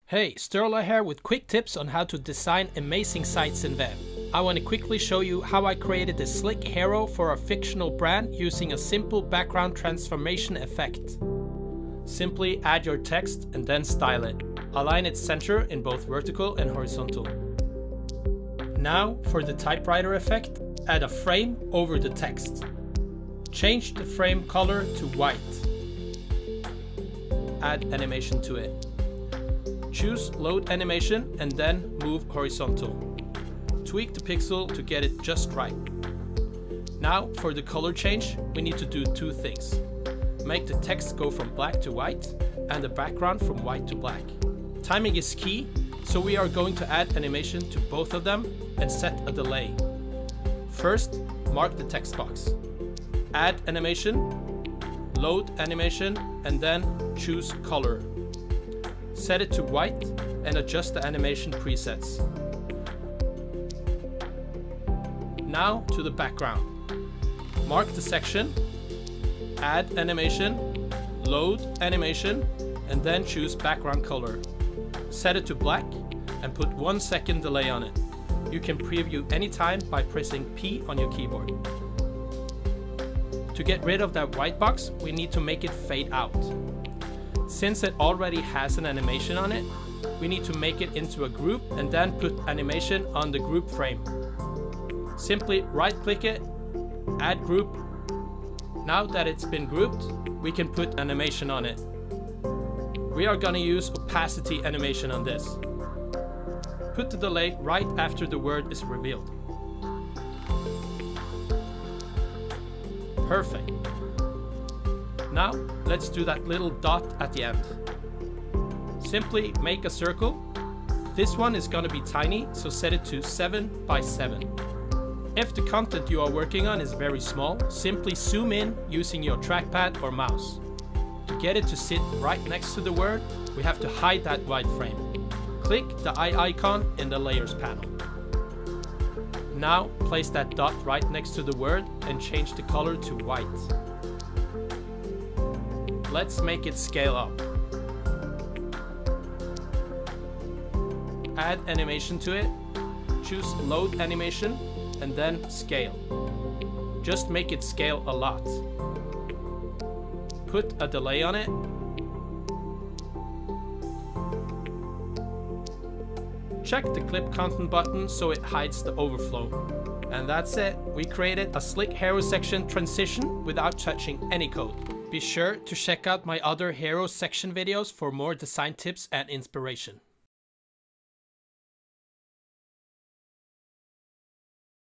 Hey, Sturla here with quick tips on how to design amazing sites in web. I want to quickly show you how I created a slick hero for a fictional brand using a simple background transformation effect. Simply add your text and then style it. Align its center in both vertical and horizontal. Now for the typewriter effect, add a frame over the text. Change the frame color to white. Add animation to it. Choose load animation and then move horizontal. Tweak the pixel to get it just right. Now for the color change, we need to do two things. Make the text go from black to white and the background from white to black. Timing is key, so we are going to add animation to both of them and set a delay. First, mark the text box. Add animation, load animation, and then choose color. Set it to white and adjust the animation presets. Now to the background. Mark the section, add animation, load animation, and then choose background color. Set it to black and put 1 second delay on it. You can preview anytime by pressing P on your keyboard. To get rid of that white box, we need to make it fade out. Since it already has an animation on it, we need to make it into a group and then put animation on the group frame. Simply right-click it, add group. Now that it's been grouped, we can put animation on it. We are gonna use opacity animation on this. Put the delay right after the word is revealed. Perfect. Now, let's do that little dot at the end. Simply make a circle. This one is gonna be tiny, so set it to 7 by 7. If the content you are working on is very small, simply zoom in using your trackpad or mouse. To get it to sit right next to the word, we have to hide that white frame. Click the eye icon in the Layers panel. Now, place that dot right next to the word and change the color to white. Let's make it scale up. Add animation to it, choose load animation, and then scale. Just make it scale a lot. Put a delay on it. Check the clip content button so it hides the overflow. And that's it. We created a slick hero section transition without touching any code. Be sure to check out my other hero section videos for more design tips and inspiration.